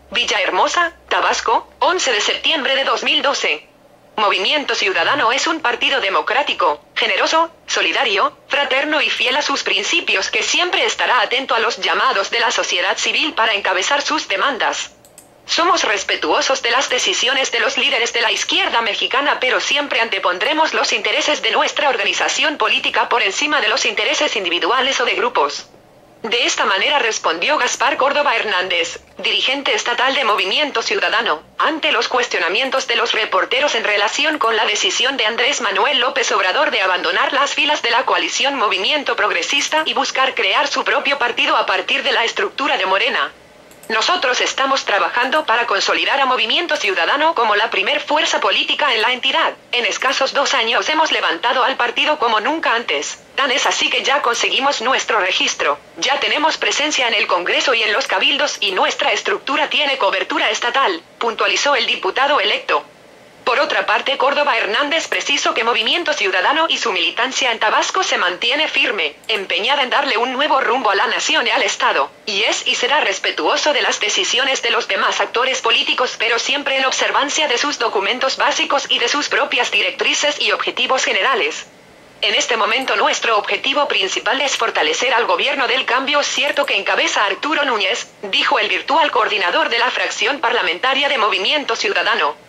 Villahermosa, Tabasco, 11 de septiembre de 2012. Movimiento Ciudadano es un partido democrático, generoso, solidario, fraterno y fiel a sus principios que siempre estará atento a los llamados de la sociedad civil para encabezar sus demandas. Somos respetuosos de las decisiones de los líderes de la izquierda mexicana, pero siempre antepondremos los intereses de nuestra organización política por encima de los intereses individuales o de grupos. De esta manera respondió Gaspar Córdoba Hernández, dirigente estatal de Movimiento Ciudadano, ante los cuestionamientos de los reporteros en relación con la decisión de Andrés Manuel López Obrador de abandonar las filas de la coalición Movimiento Progresista y buscar crear su propio partido a partir de la estructura de Morena. Nosotros estamos trabajando para consolidar a Movimiento Ciudadano como la primer fuerza política en la entidad. En escasos 2 años hemos levantado al partido como nunca antes. Tan es así que ya conseguimos nuestro registro, ya tenemos presencia en el Congreso y en los cabildos y nuestra estructura tiene cobertura estatal, puntualizó el diputado electo. Por otra parte, Córdoba Hernández precisó que Movimiento Ciudadano y su militancia en Tabasco se mantiene firme, empeñada en darle un nuevo rumbo a la nación y al Estado, y es y será respetuoso de las decisiones de los demás actores políticos, pero siempre en observancia de sus documentos básicos y de sus propias directrices y objetivos generales. En este momento nuestro objetivo principal es fortalecer al gobierno del cambio cierto que encabeza Arturo Núñez, dijo el virtual coordinador de la fracción parlamentaria de Movimiento Ciudadano.